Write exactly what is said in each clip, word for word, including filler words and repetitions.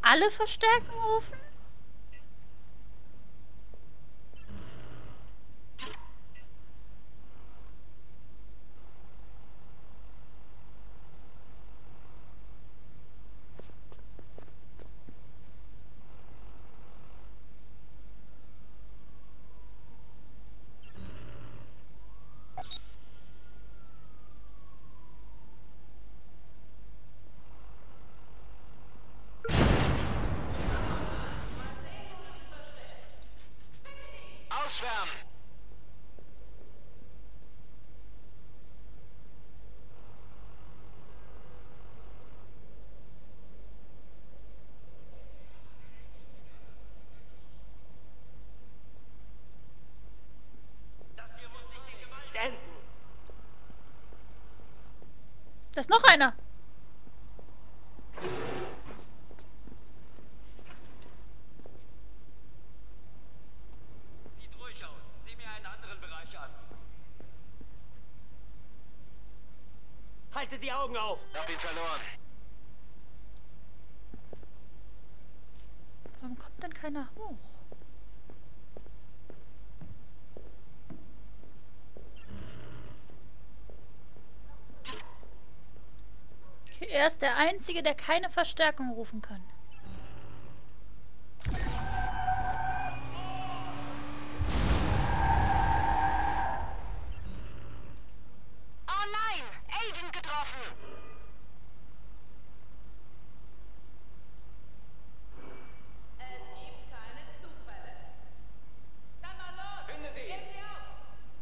alle Verstärkung rufen? Ausschwärmen! Das hier muss nicht in Gewalt enden! Da ist noch einer. Sieht ruhig aus. Sieh mir einen anderen Bereich an. Haltet die Augen auf! Hab ihn verloren. Warum kommt denn keiner hoch? Okay, er ist der Einzige, der keine Verstärkung rufen kann. Oh nein! Agent getroffen! Es gibt keine Zufälle. Dann mal los! Findet ihn! Hebt sie auf!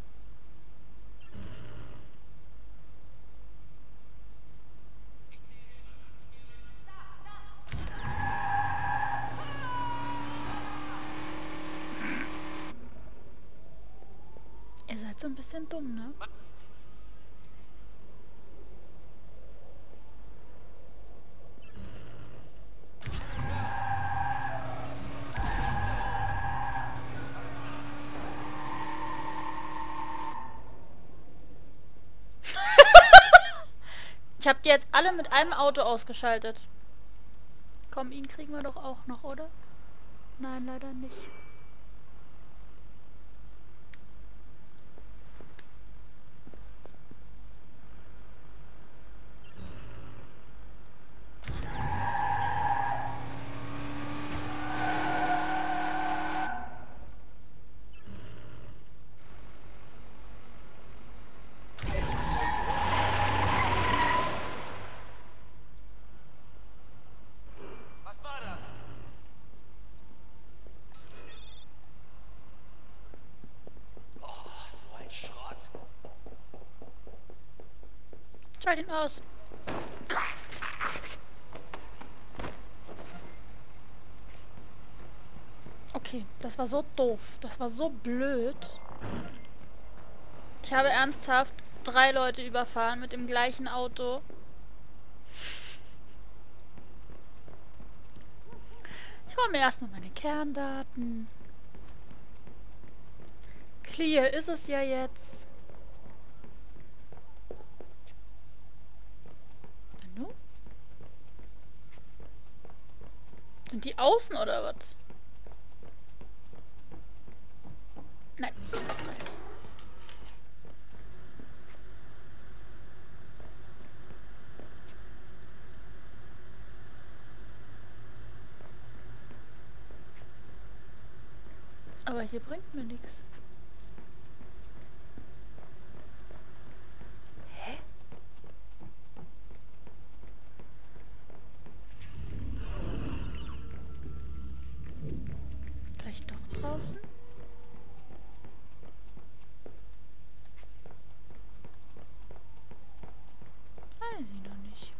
Ihr seid so ein bisschen dumm, ne? Ich hab die jetzt alle mit einem Auto ausgeschaltet. Komm, ihn kriegen wir doch auch noch, oder? Nein, leider nicht. Was war das? Oh, so ein Schrott. Schalt ihn aus. Okay, das war so doof. Das war so blöd. Ich habe ernsthaft drei Leute überfahren mit dem gleichen Auto. Ich hole mir erstmal meine Kerndaten. Clear ist es ja jetzt. Und nun? Sind die außen oder was? Nein. Aber hier bringt mir nichts. Hä? Vielleicht doch draußen? Weiß ich noch nicht.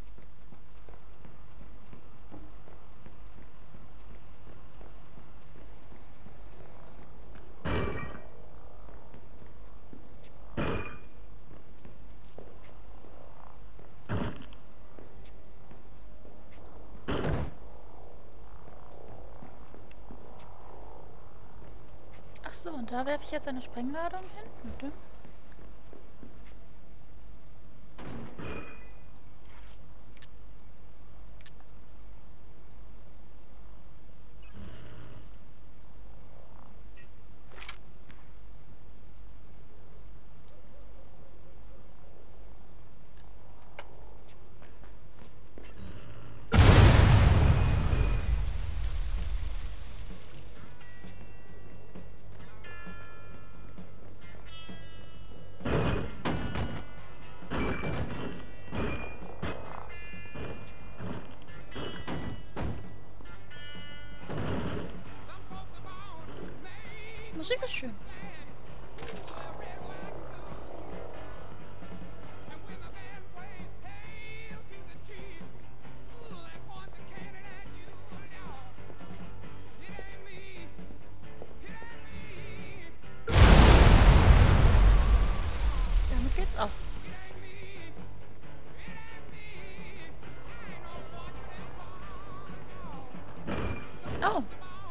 Ach so, und da werfe ich jetzt eine Sprengladung hin? Bitte. Musik ist schön. Damit geht's auch. Oh.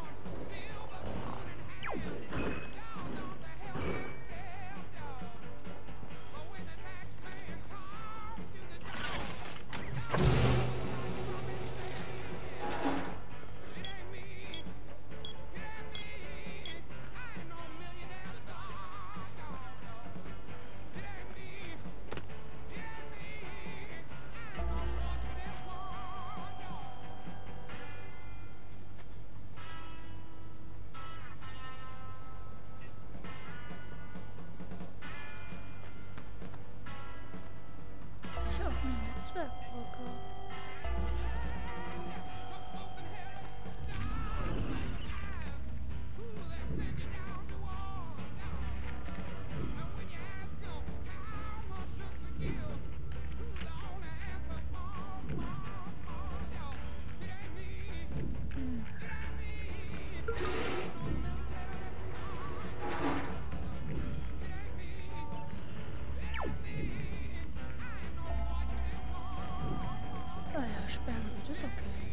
Sperrgebiet ist okay.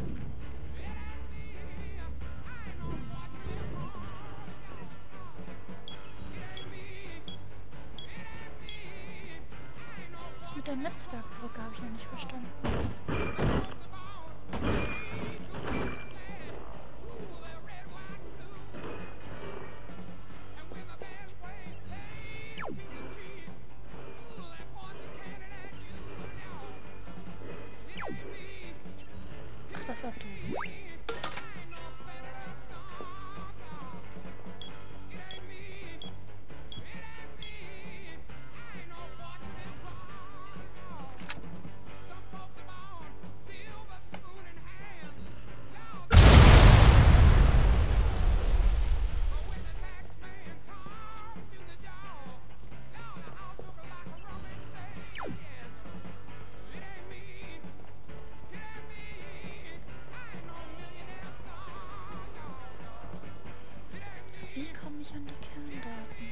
Das mit der Netzwerkbrücke habe ich noch nicht verstanden. Das war du. Wie komme ich an die Kerndaten?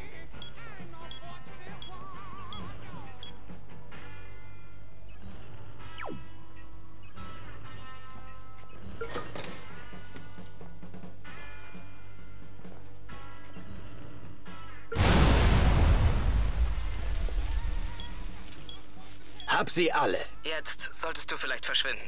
Hab sie alle. Jetzt solltest du vielleicht verschwinden.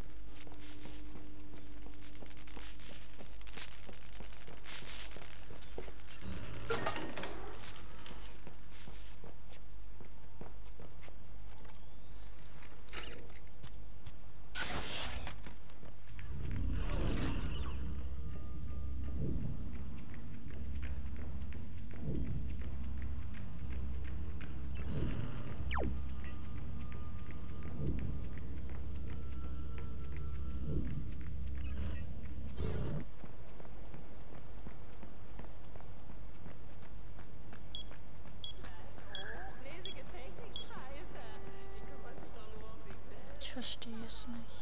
Ich verstehe es nicht.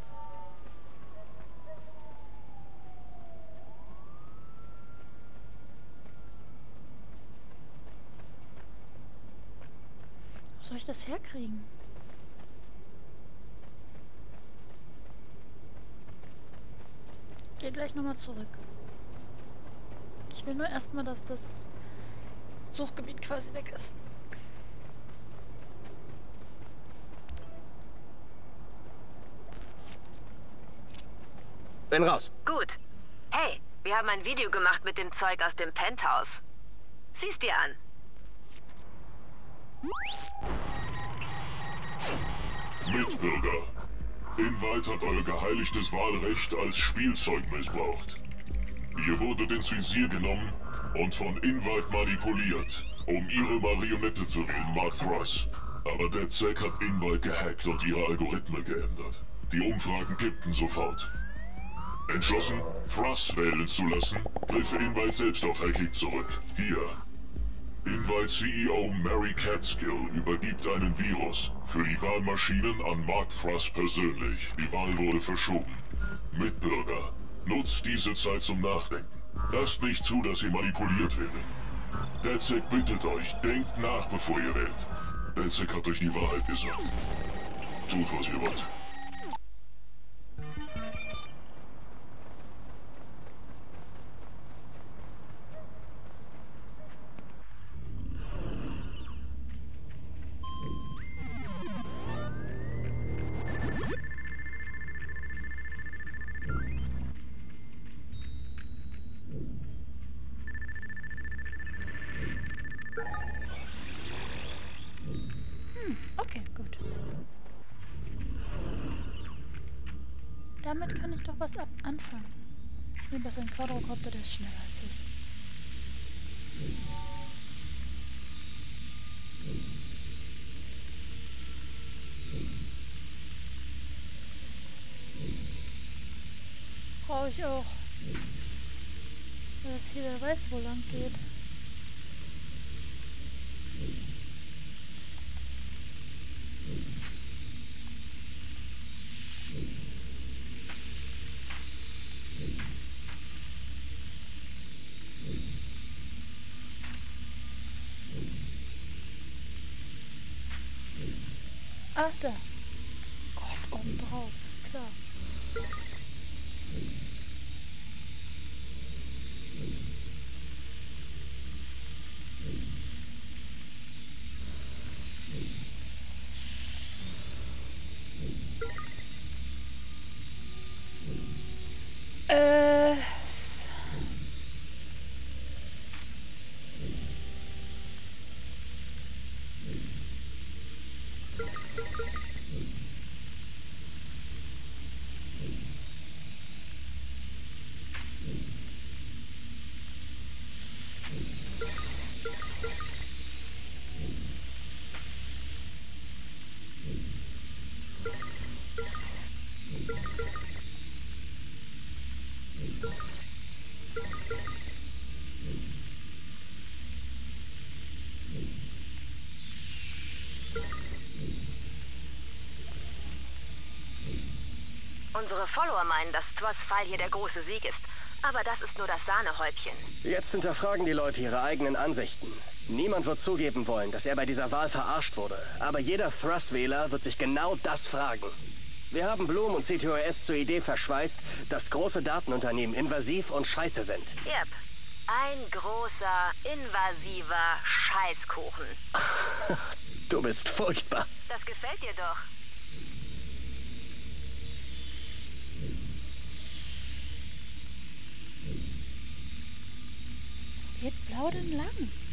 Wo soll ich das herkriegen? Geh gleich nochmal zurück. Ich will nur erstmal, dass das Suchgebiet quasi weg ist. Bin raus. Gut. Hey, wir haben ein Video gemacht mit dem Zeug aus dem Penthouse. Sieh's dir an. Mitbürger, Invite hat euer geheiligtes Wahlrecht als Spielzeug missbraucht. Ihr wurdet ins Visier genommen und von Invite manipuliert, um ihre Marionette zu wählen, Mark Thruss. Aber DedSec hat Invite gehackt und ihre Algorithmen geändert. Die Umfragen kippten sofort. Entschlossen, Thruss wählen zu lassen, griff Invite selbst auf Hacking zurück. Hier. Invite C E O Mary Catskill übergibt einen Virus für die Wahlmaschinen an Mark Thruss persönlich. Die Wahl wurde verschoben. Mitbürger, nutzt diese Zeit zum Nachdenken. Lasst nicht zu, dass ihr manipuliert werdet. DedSec bittet euch, denkt nach, bevor ihr wählt. DedSec hat euch die Wahrheit gesagt. Tut, was ihr wollt. Okay, gut. Damit kann ich doch was ab anfangen. Ich nehme besser einen Quadrocopter, der ist schneller als ich. Brauche ich auch. Weil das hier, wer weiß, wo lang geht. Ach, da. Gott, oben drauf, ist klar. Äh... Unsere Follower meinen, dass Thruss Fall hier der große Sieg ist. Aber das ist nur das Sahnehäubchen. Jetzt hinterfragen die Leute ihre eigenen Ansichten. Niemand wird zugeben wollen, dass er bei dieser Wahl verarscht wurde. Aber jeder Thruss-Wähler wird sich genau das fragen. Wir haben Bloom und C T O S zur Idee verschweißt, dass große Datenunternehmen invasiv und scheiße sind. Yep. Ein großer, invasiver Scheißkuchen. Du bist furchtbar. Das gefällt dir doch. Geht blau denn lang?